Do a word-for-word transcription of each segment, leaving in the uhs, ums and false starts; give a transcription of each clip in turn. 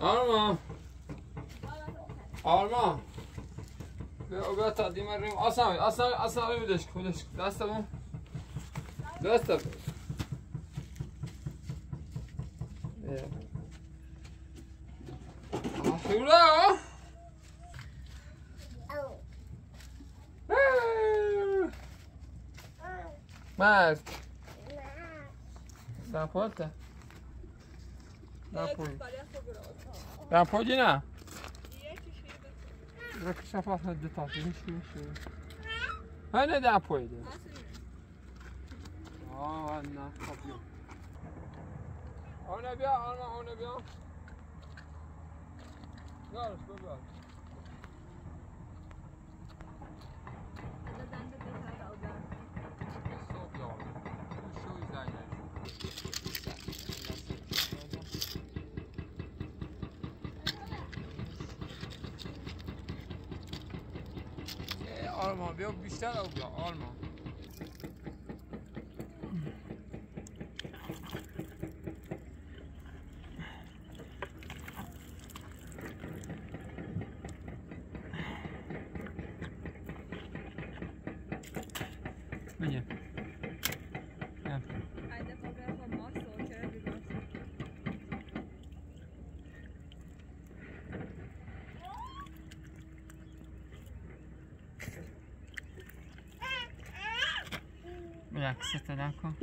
آرمان آرمان بیا بیا تا دیمه ریم آسان آسان آسان بدش بدش دست بون دست بون آفیولا مرد da porta? Da porta. Da porta não. Já que já faço de tal, deixa eu. Olha da porta. Ah, não, óbvio. Olha bem, olha, olha bem. Gel, gel. آرمان بیا بیشتر او بیا آرمان بگه عکس تدن کن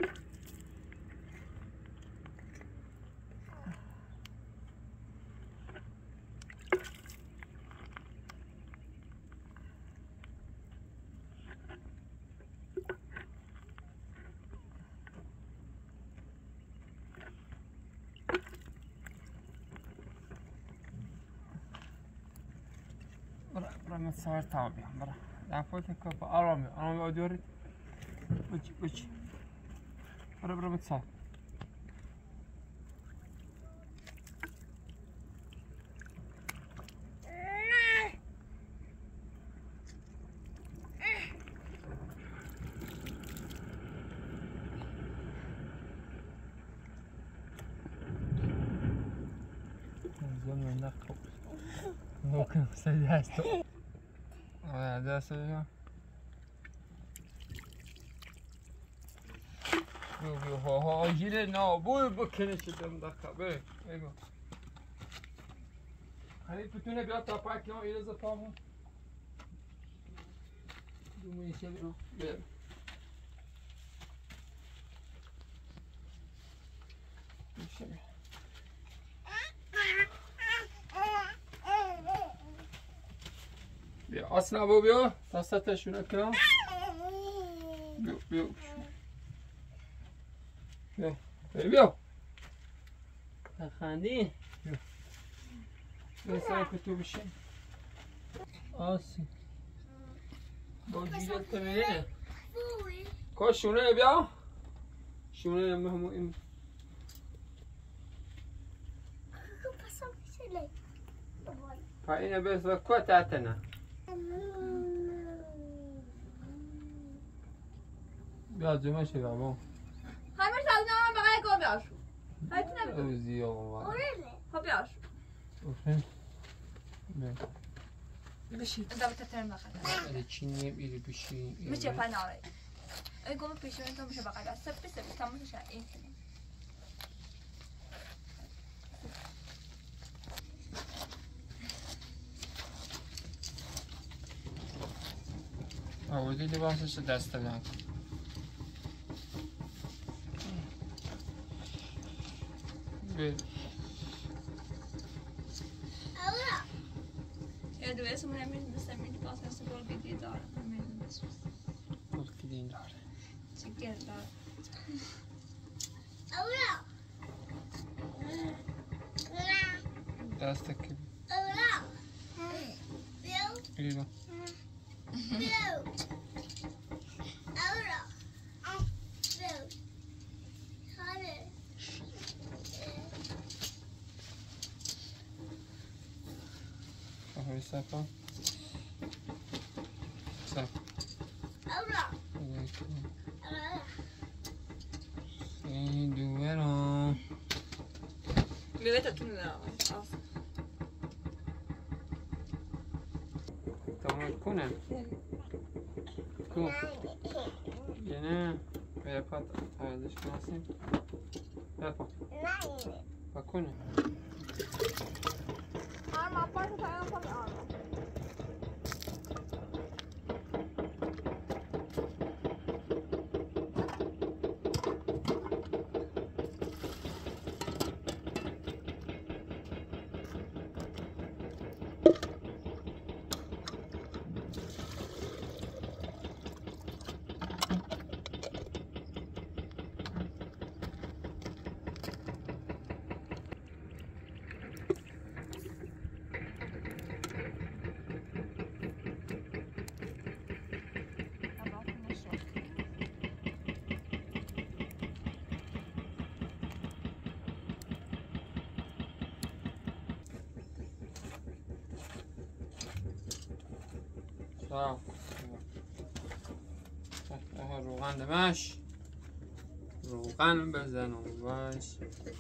برا برا متصور تا بیام برا دفعه کپ آرامی آرامی آدیاری وجه وجه برا برا متصور زمان نخوب ممكن سيدي هستو هذا سيدي بيو بيو ها ها جيله نابوی بکنه شدم دقیقه بی بگو خیلی بتونه بیاد تا پاک ها ایرز پامون دومونی چه برو بیر میشه بیر بیا اصلا بو بیا دستتشونه کنم بیا بیا بیا بیا بیا خندی بیا بیا سر کتو بشه آسی با جیلت تمیره که شونه بیا شونه مهمو این پا اینه بسا که تحتنه بیا جمعه شه بابا همه سال نام بقیه که بیاشو هایتی نبید اوزی آقا ها بیاشو اوفن بشید ادامه تترم بقیه اده چینیم ایلی بشیم میشه پناهی ای گمه پیشون تو میشه بقیه سبی سبی تموم شد این کنیم آوردی لباسش دست بلند بیر Ja, du är som en min bestämmer inte vad som ska gå vid idag. Olika din där. Tycker jag. Där sticker. Vill. Har vi sett på? Så. Säg du är då. Vi vet att hon är av. کنه کو یعنی بپات ازش کنیم بپات بکنه Arma, pode pegar uma arma. صح اه روغن دمش روغن بزن و باش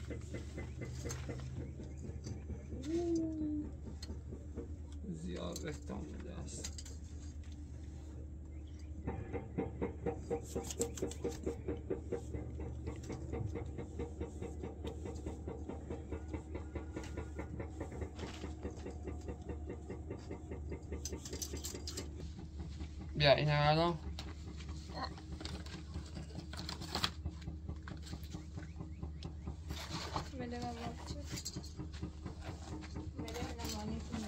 زیاد ریخت آمده است بیا این الان بده بابا چه بده بده مانی کنه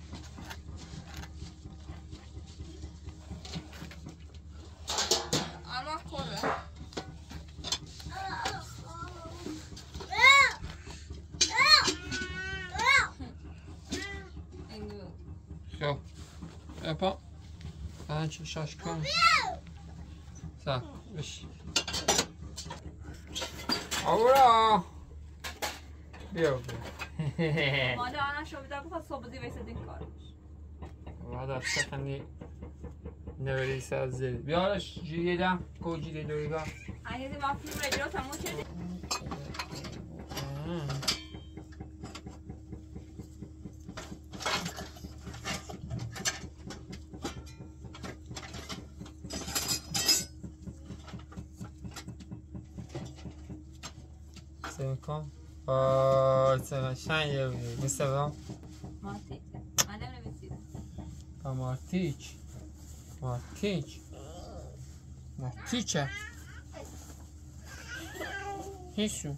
آرما خوره خب اپا پنج شش کن سا بش اورا بیا بیا ماده آنها شو بیدار بخواد صبحی ویسدین کارش بعد از سخنی نوریس از زیر بیارش جیره دم کو جیره دویگا اگه دی مفهوم رجیرا تموم شده سیکن آه سقشن یه بید میسته مارتیچ من نمی‌نویسیدم با مارتیچ مارتیچ مارتیچه هیچو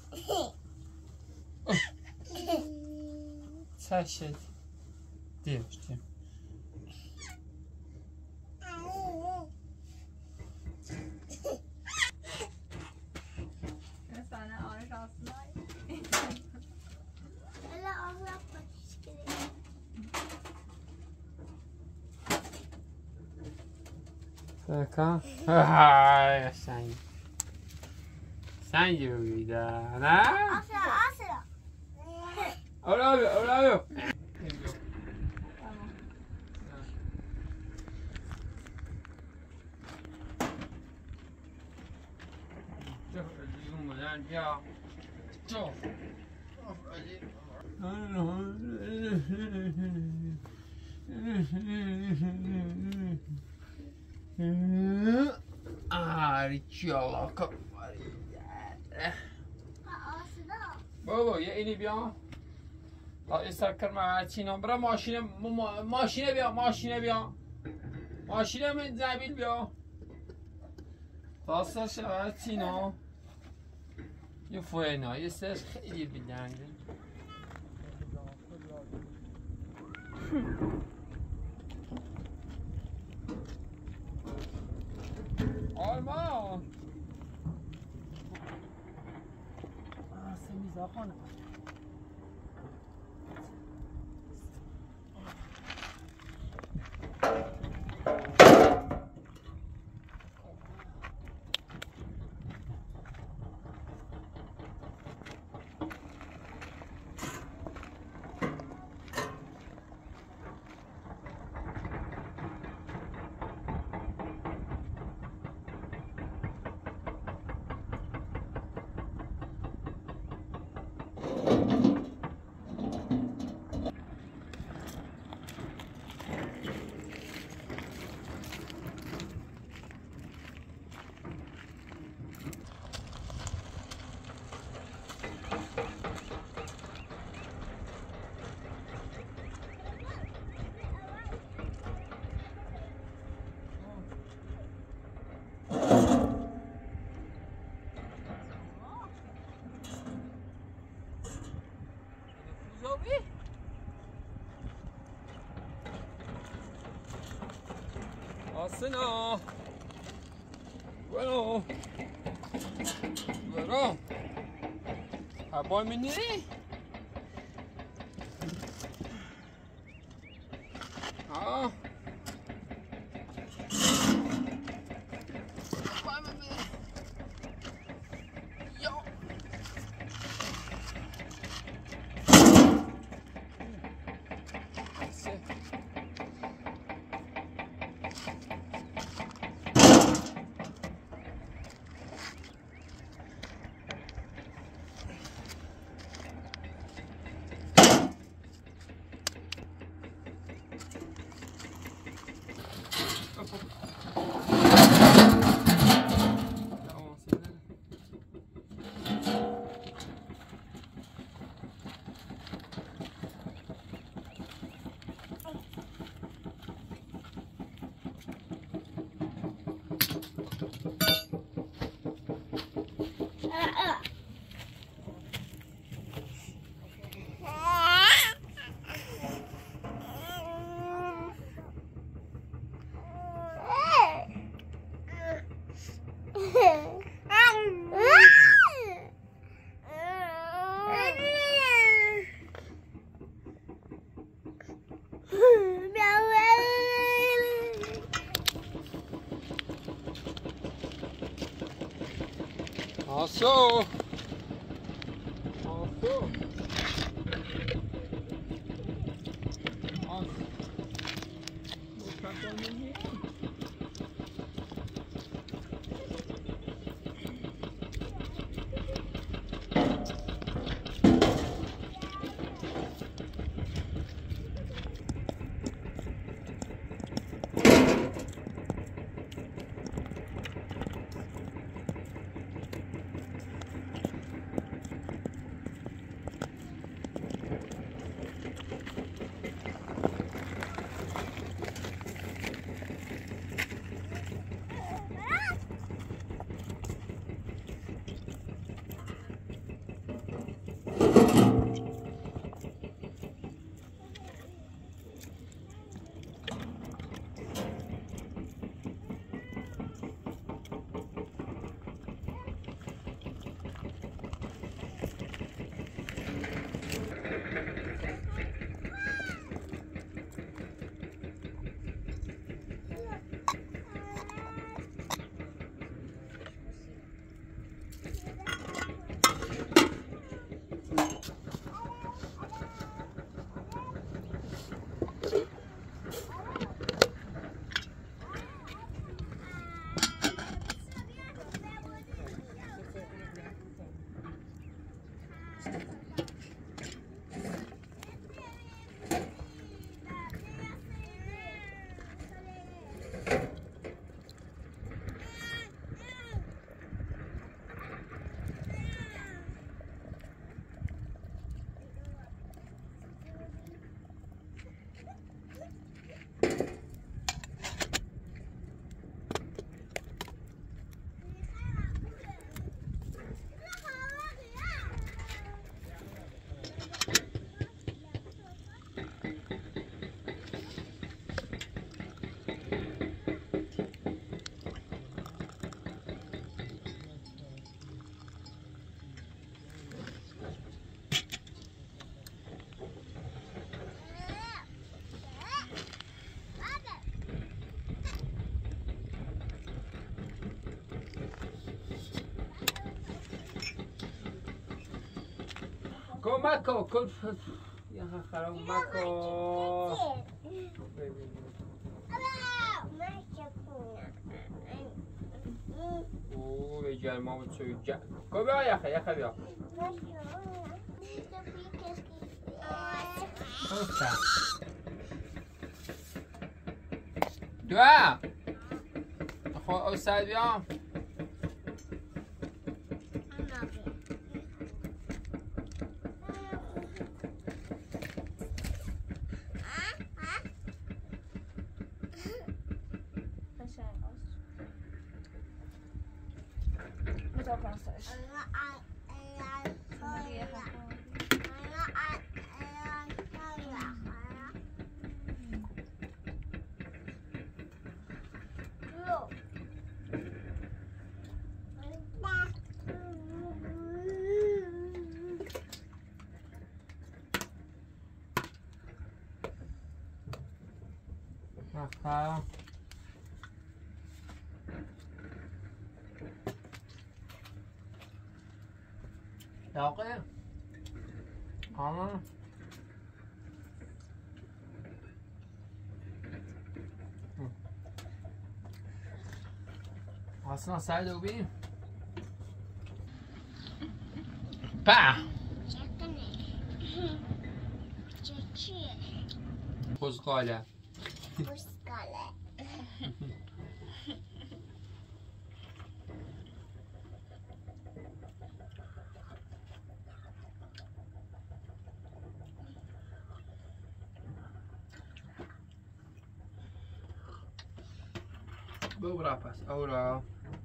چه شد دیمش دیم مثلا آنش آسمای Ela olha pra escrever. سکن های سنگ سنگ بگیده نه Asla asla. اولا بیا اولا بیا بیا جو آریچالا کن Asla. بابا یه اینی بیا تا ایستر کرم چینا برا ماشینه ماشینه بیا ماشینه بیا ماشینه من زبیل بیا تاستا شود چینا یه فوینا یه سرش خیلی بیدنگه آرمان سمیزا خانه Asena. Bueno. Bueno. هوای منی؟ آه. Also, also, کمکو کل یا خرام مکو اوه به جرما و چوی جر کو بیا یخه یخه بیا دوا خو اوسد بیا Acá. Ya oke. Ah. اصلا سعید رو ببین با چیه؟ بزغاله بزغاله ببرا پس اورا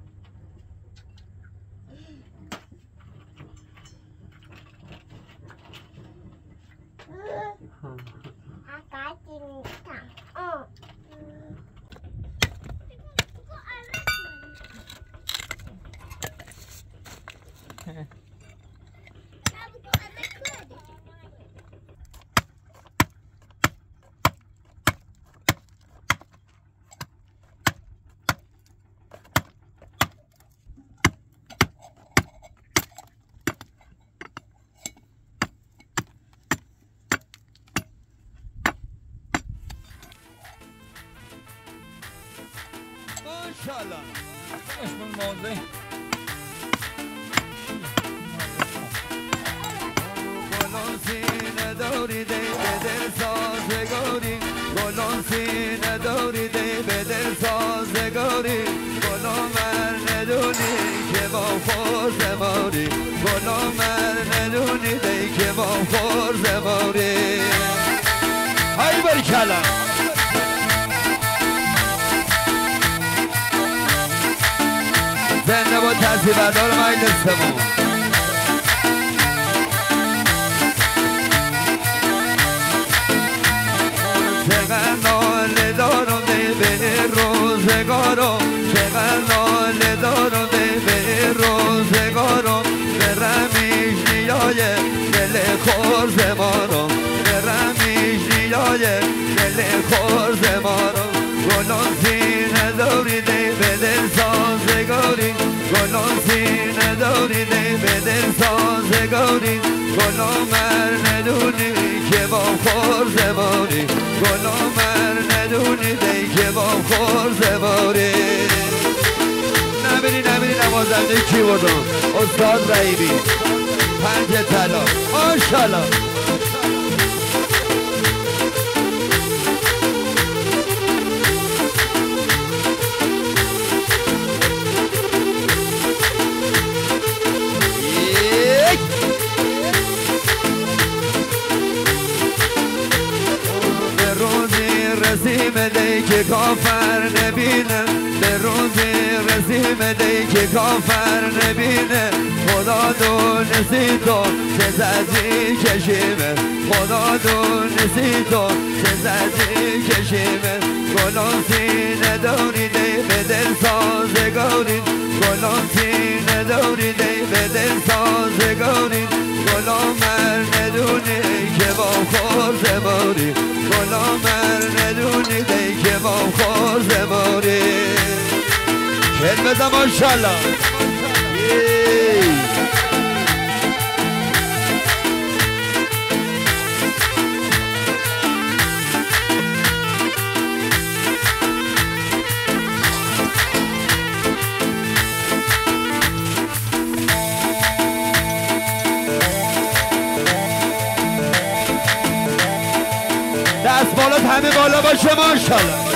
ماشاءالله اسم الموضوع گلان سینه داری دی به دل سازگاری گلان سینه داری دی به دل سازگاری گلان مر ندونی که با خورز ماری گلان مر ندونی دی که با خورز ماری های برکلا زنده با تصویر بردار مجلسمون چقدر ناله دارم به روزگارم چقدر ناله دارم به روزگارم برم ایش نیای دل خورز مارم برم ایش نیای دل خورز مارم گلان سینه داری دی به دل سازگاری گلان سینه داری دی به دل سازگاری گلان مر ندونی که با خورز ماری گلان مر ندونی دی که با خورز ماری نبینی نبینی نوازنده کی بودم استاد رئیبی پنج طلا ماشاءالله رسیم دی که کافر نبینه به روزی رسیم دی که کافر نبینه خدا دونستی تو چه زدی کشیمه خدا دونستی تو چه زدی کشیمه گلان سینه داری دی به دل سازگاری گلان سینه داری دی به دل سازگاری گلان مر ندونی که با خورز ماری گلان مر ندونی دی که با خورز ماری کل بزن ماشالله دست بالات همه بالا باشه ماشالله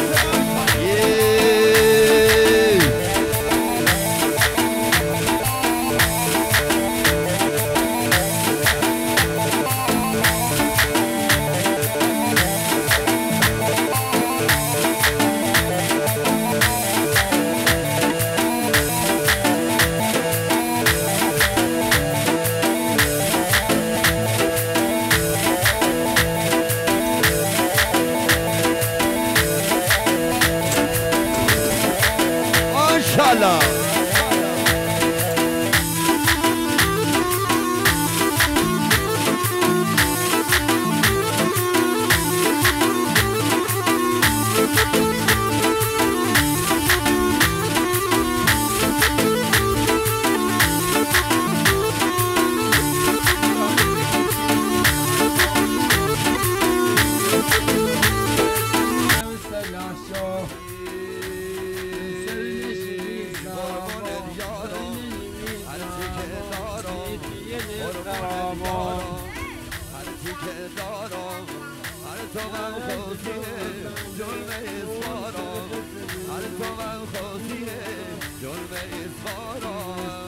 خرابان هرچی که دارم هر تو من خوزیه جلوه اسفارم هر تو من خوزیه جلوه اسفارم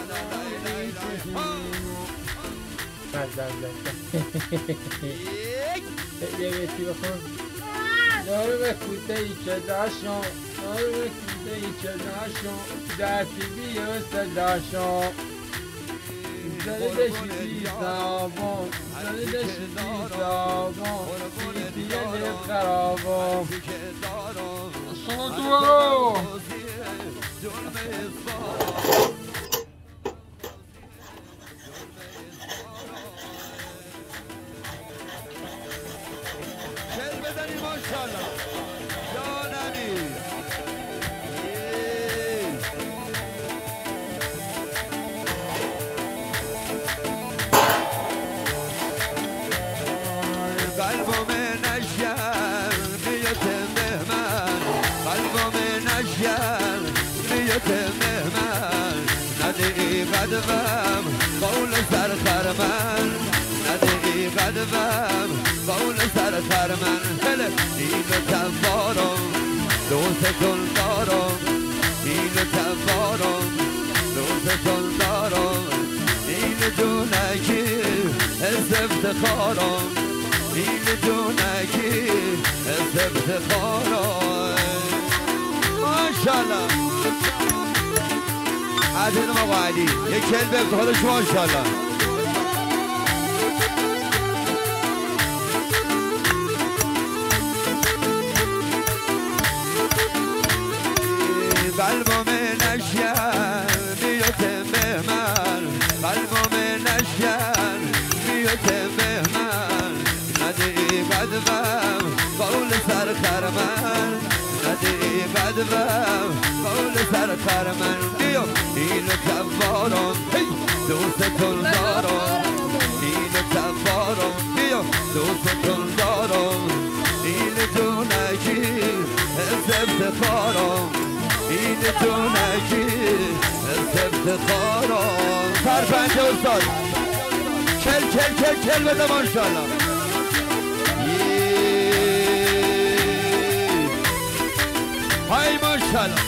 یه بیتی بخون دارو به کوته ای که داشتم دارو به کوته ای که داشتم دستی بیوسته داشتم زده دشتی سابون زده دشتی سابون بیتی یه لیب خرابون شما تو برو ماشاءالله جانمی قلبم نشر بیت مهمن قلبم نشر بیت مهمن ندی قدمم قول سر خرمن ندی قدمم قول سر خرمن هله این تنبارم دوستتون دارم این تنبارم دوستتون دارم این جونکی از افتخارم این جونکی از افتخارم ماشاءالله عزیز مقاعدی یک کلمه به خودش ماشاءالله قلبم نشر بیت مهمن قلبم نشر بیت مهمن ندی قدمم قول سر خرمن ندی قدمم قول سر خرمن بیا این تنبارم دوستتون دارم این تنبارم بیا دوستتون دارم این جونکی از افتخارم این جونکی از افتخارم سرپنج استاد کل کل کل کل بده ماشاءالله های ماشاءالله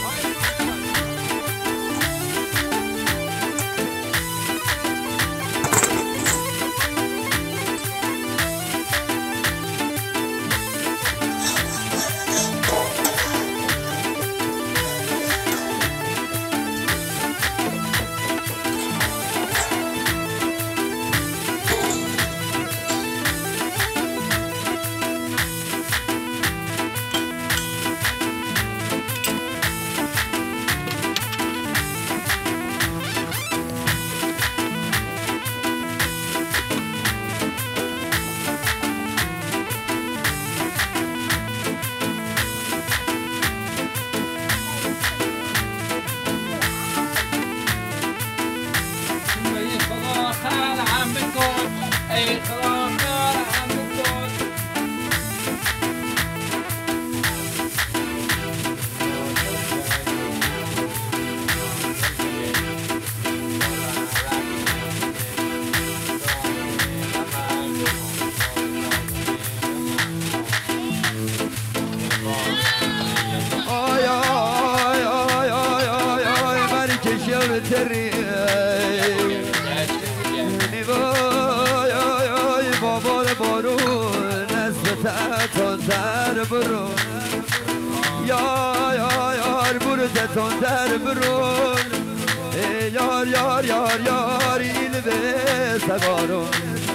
یا یا یار برو تون در برون یار یار یار یار ایل به سوارون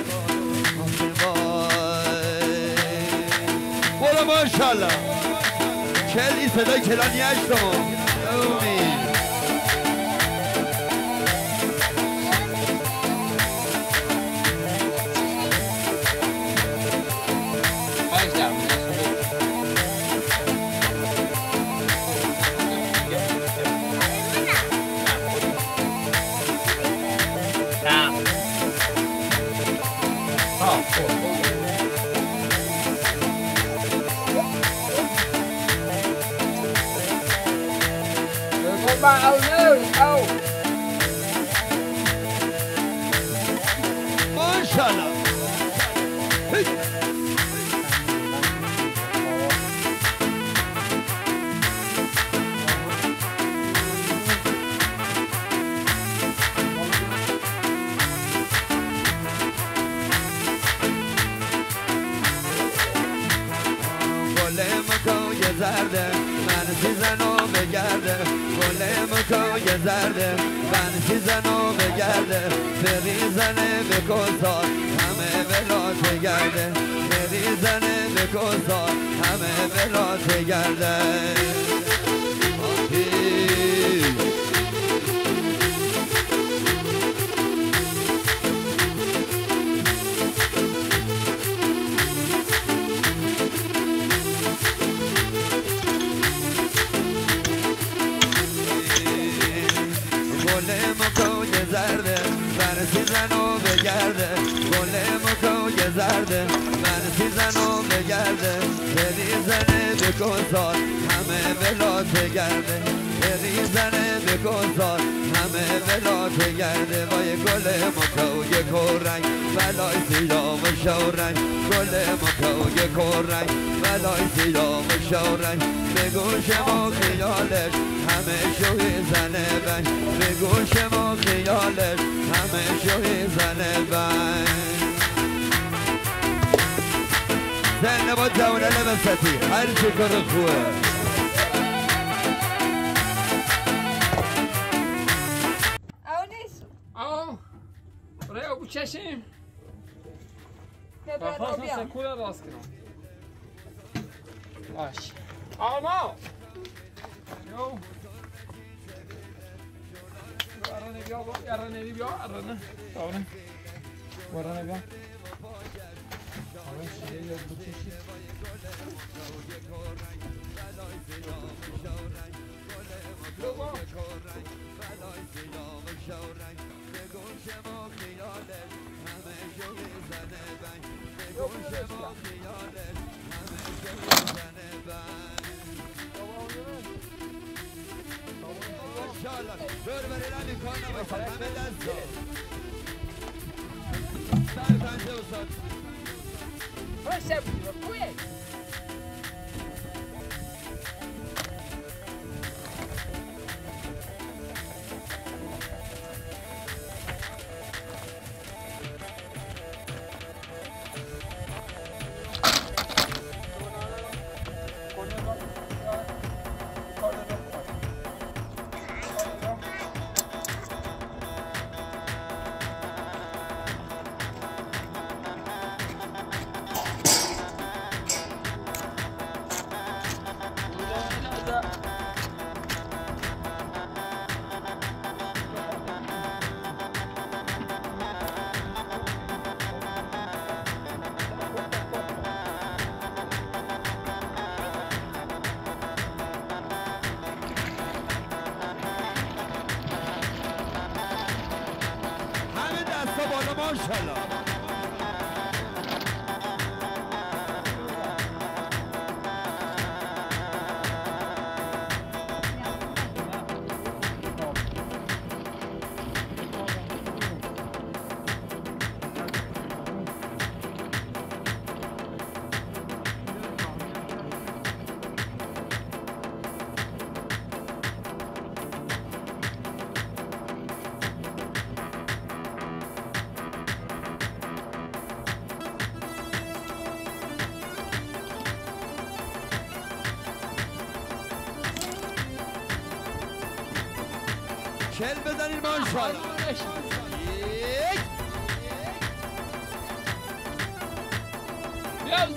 برو ماشاءالله کلی صدای کلانی هشتم امید Oh no! Oh! بنشیزن و بگرده گل مکای زرده بنشیزن و بگرده بریزنه به کسار همه بلات گرده بریزنه به کسار همه بلات گرده بنشیزن و بگرده گل مکای زرده بنشیزن و بگرده بریزنه به کسار همه بلات گرده بریزنه به کسار همه بلات گرده وای گل مکای کورنگ بلای سیام شورنگ گل مکای کورنگ بلای سیام شورنگ به گوش ما خیالش همه شوی زنه بنگ به گوش ما خیالش همه شوی زنه بنگ زنه با جونه لبستی هر چی کار خوبه او نیست آه برای او چشیم ببر رو خواستم بیام سکول راست کنم باش آما یو ارانه بیا با ارانه بیا ارانه ارانه ارانه بیا آره شیه یا بچشی دور بری نمی کنم و همه دست سر پنجه و سال باشه بویه ماشاءالله چل بزنید ماشاءالله یک بیا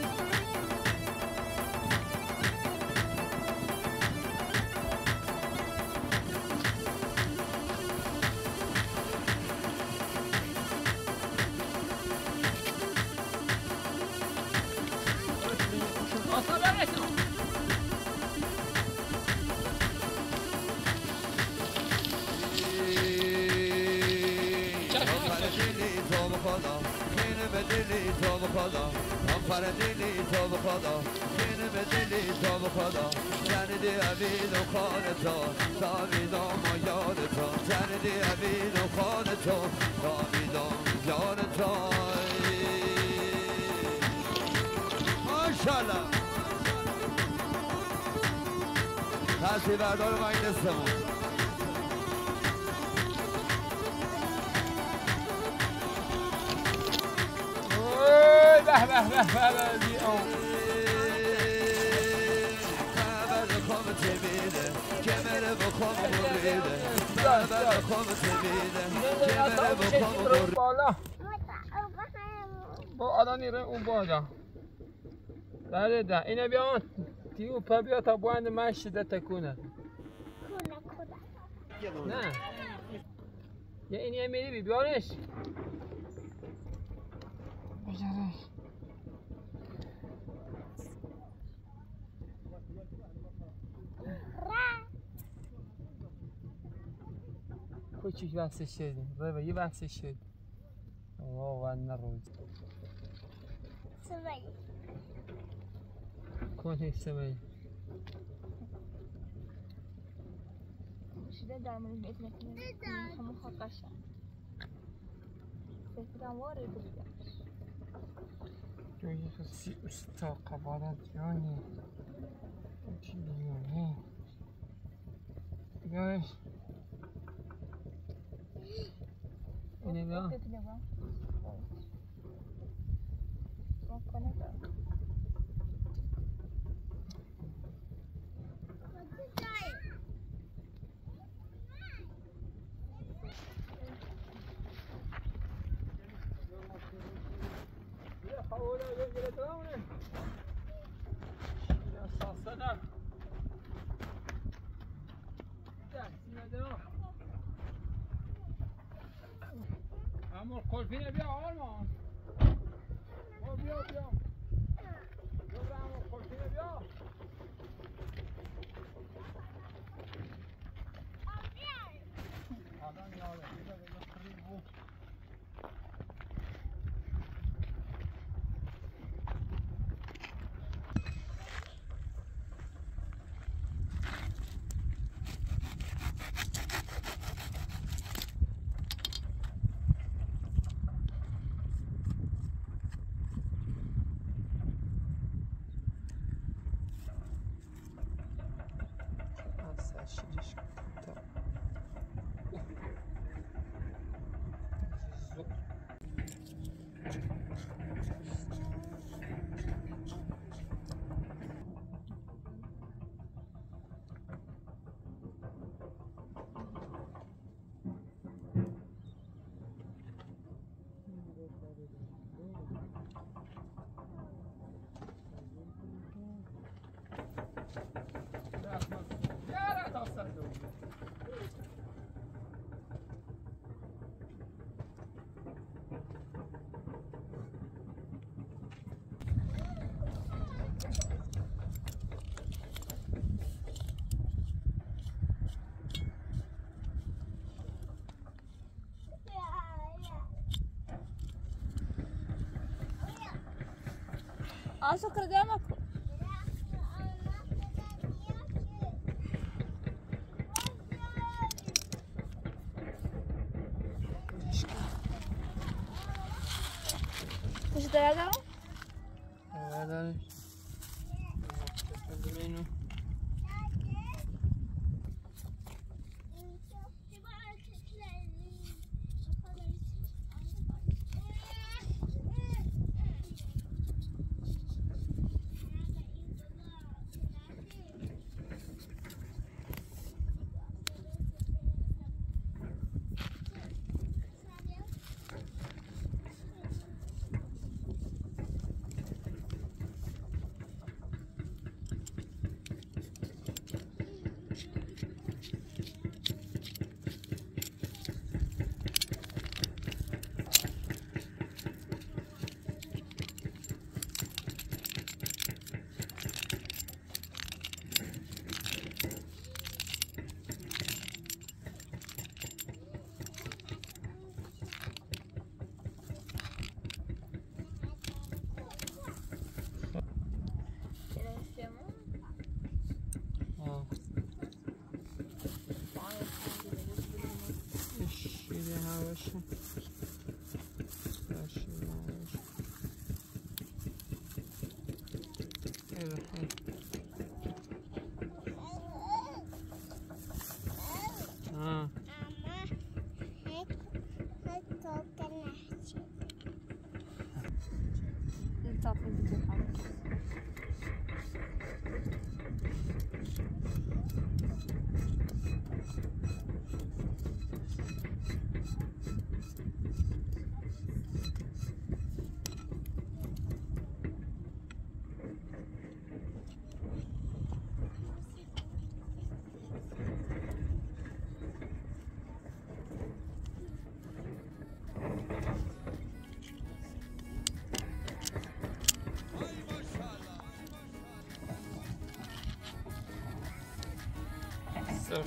پر دلی تو به خدا کینه به دلی تو به خدا جندی عبید و خان تو داویدام و یاد تو جندی عبید و خان تو داویدام یاد تو ماشاءالله تصویر بردار ما این دستمون به به به به به بالا با الان میره اون بالا بله ده اینه بیا تیو پا بیا تا باند مشده تکونه نه یه اینی میری بی بیارش بجارش کوچیک بحث شدیم بابا یه بحث شد واو نروید سوی کنه سوی شده در مورد بیت نکنه همون خاکش فکرم واره بودم جوی خسی استا قبالت جانی چی بیونه بیایش اینه بیا امور قلفینه بیا آرمان بیا بیا بیا بیا امور قلفینه بیا آدم یاده بیا بیا خریبو آسو کرده مکو کجا داره دارم؟ آره داره اینو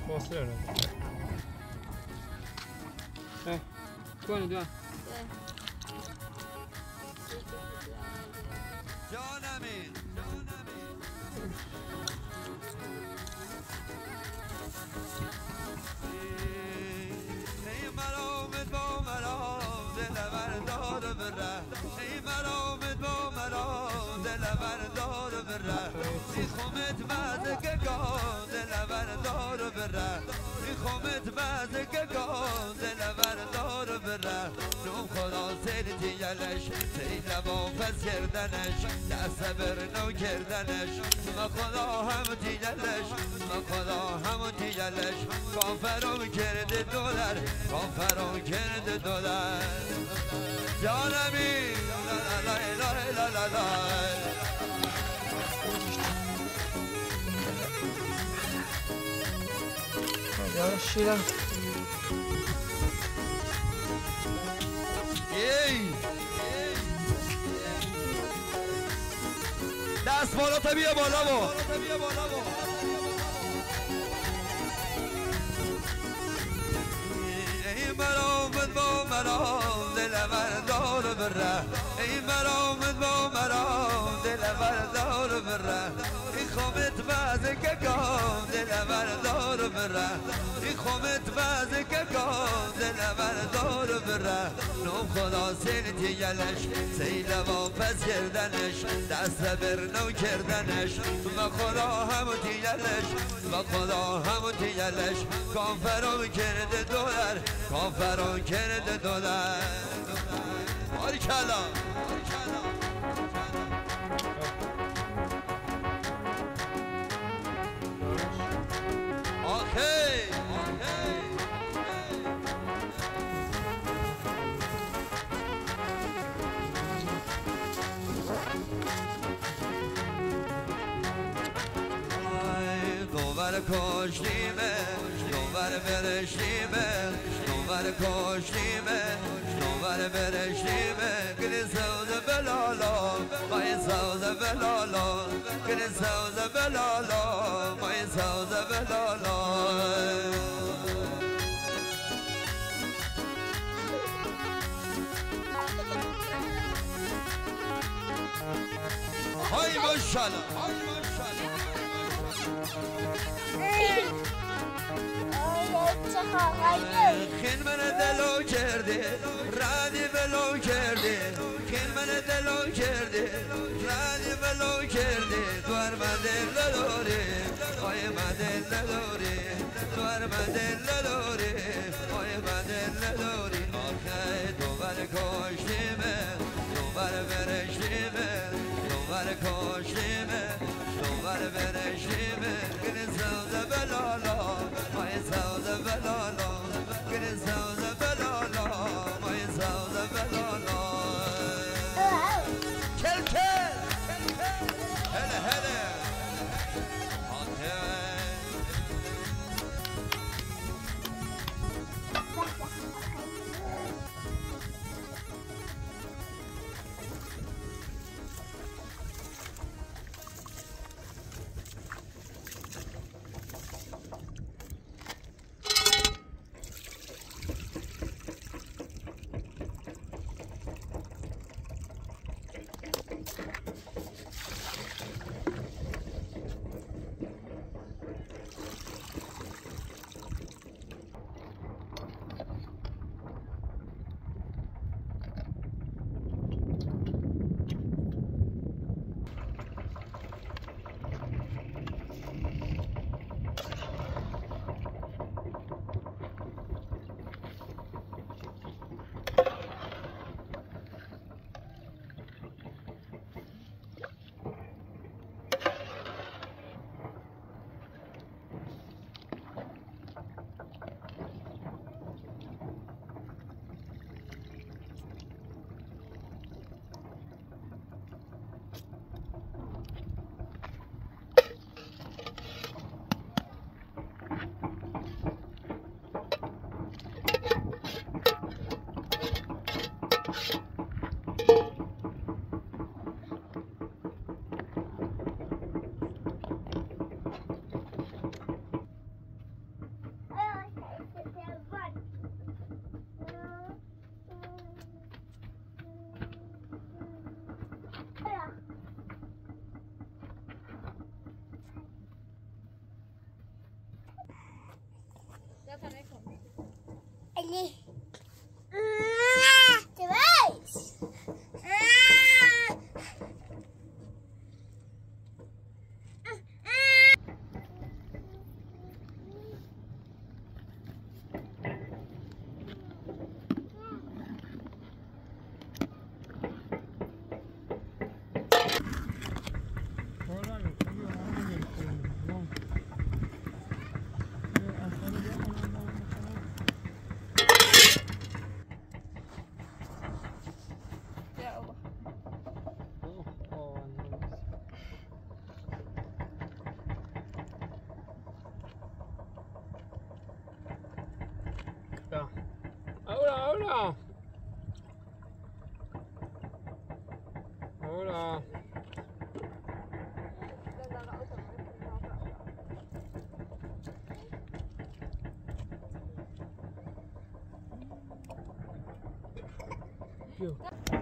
فاصله رو اه کنی دو جانمین ای مرامت با مرام دل بردار بره ای مرامت با مرام دل بردار بره میخوامت بعد که گام دل بردار بره میخوامت بعد که گام دل بردار بره نوم خدا سر دیگلش سی لبا پس کردنش دست بر نو کردنش ما خدا هم دیگلش ما خدا هم دیگلش کافرم کرده دولر کافرم کرده دولر جانمی لا لا لا لا لا لا یا شیرم دست بالا تا بیا بالا با ای مرامت با مرام دل بردار بره ای مرامت با مرام دل بردار بره ای خومت بعد که گام دل بردار بره ای خومت بعد که گام دل بردار بره نوم خدا سنتی گلش سی لبا پس کردنش دست بر نو کردنش و خدا همونتی گلش و خدا همونتی گلش کافرم کرده دولر کافرم کرده دولر باری کلا آخی دوباره کشتیمه دوباره برشتیمه دوباره کشتیمه دوباره برشتیمه گلی سوز بلالا مای سوز بلالا گلی سوز بلالا مای سوز بلالا های ماشالله خین من دلو کرده رادی بلو کرده خین من دلو کرده رادی بلو کرده دوار من دل نداره آی من دل نداره دوار من دل نداره آی من دل نداره آخه دوبار کشتیمه دوبار برشتیمه دوبار کشتیمه دوبار برشتیمه گلی سوز بلالا مای سوز بلالا گلی سوز بلالا مای سوز بلالا کل کل هله هله Ali. Demais. Ahora, ahora. Ahora. Yo.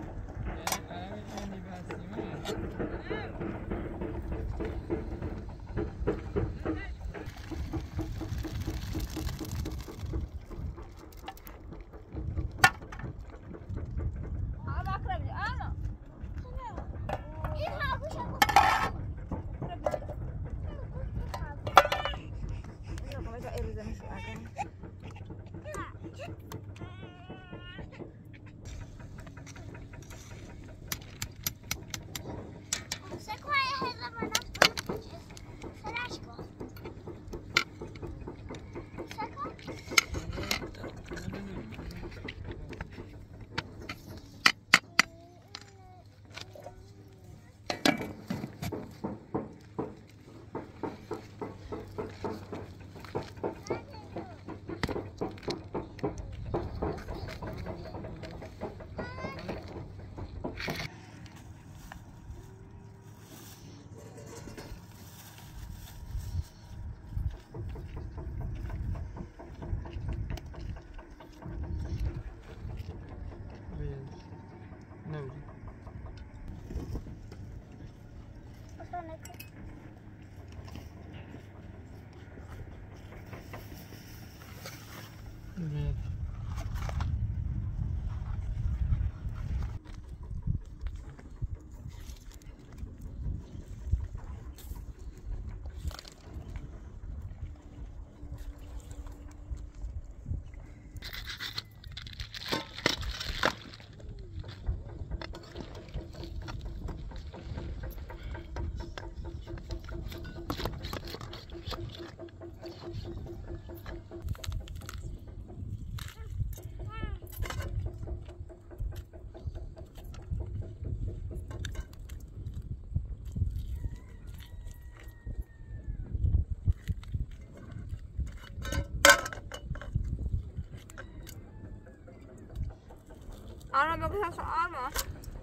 Ana bagusnya soal mah.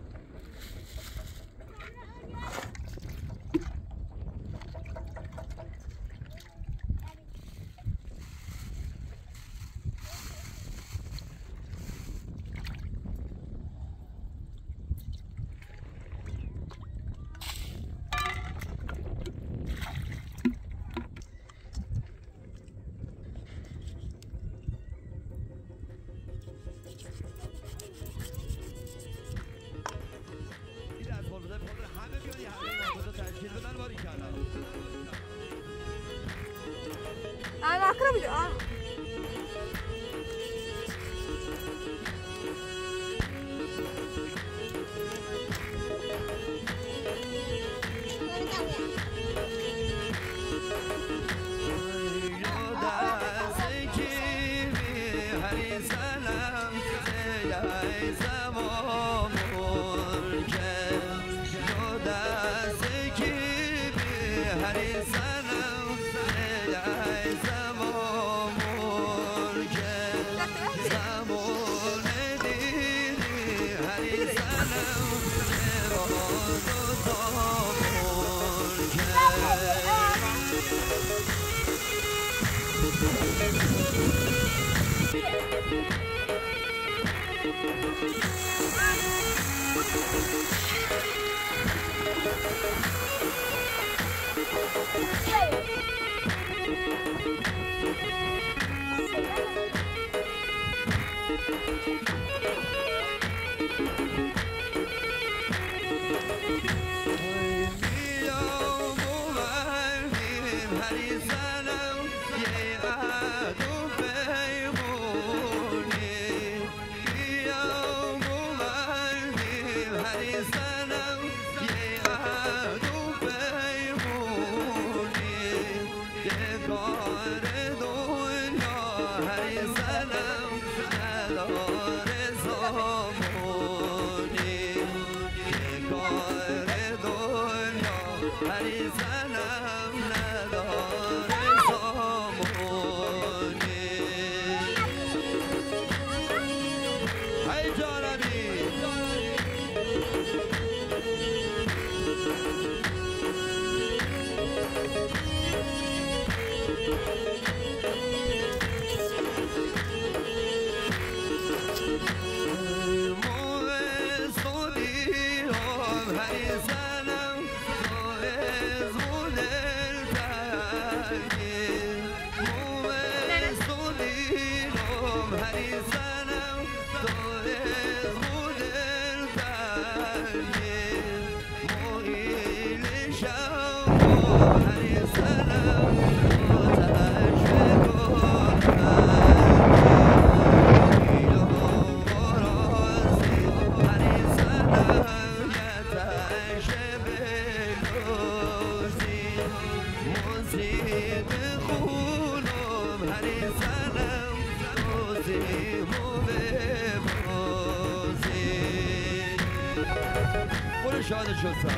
Ana akrab jo. شاد شد.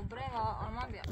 Prego, Armand bia.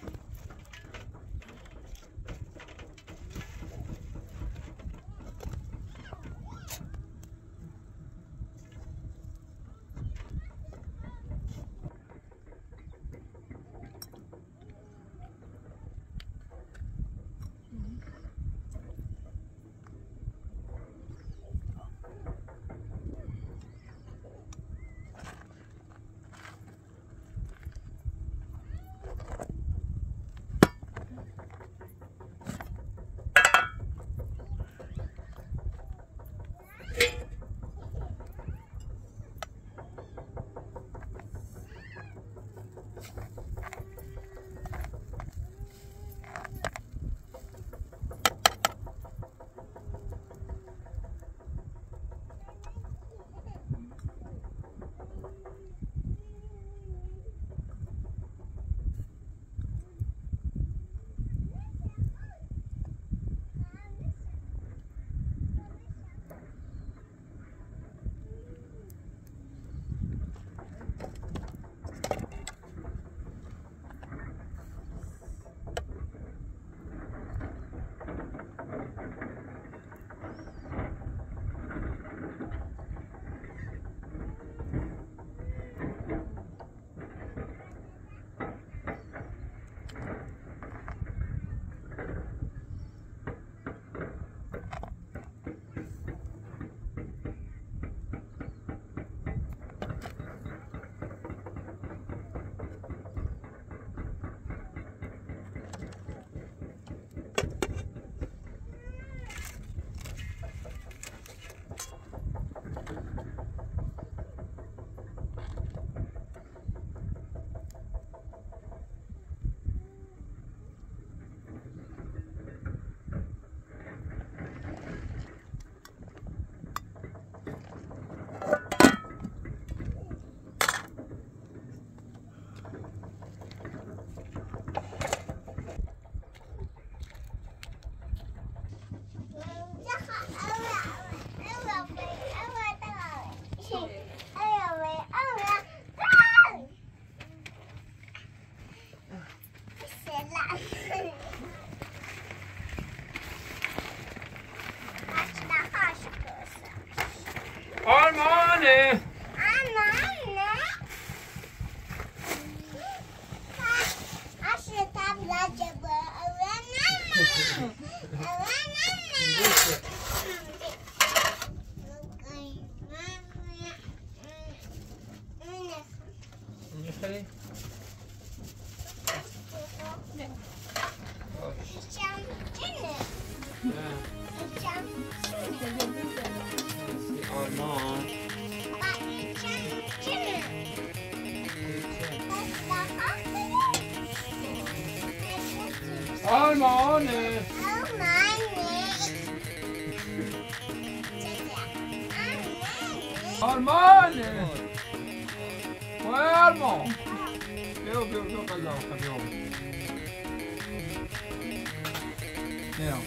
Armand! Michele? Armand. Armand! Armand! Ouais, Armand! Viens, viens, viens, pas là, viens. Viens.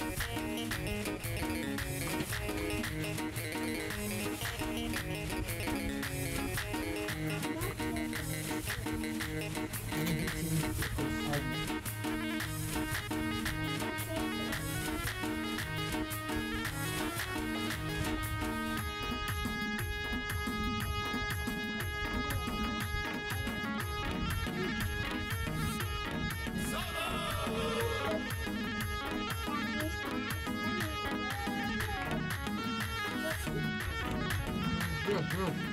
Viens, viens.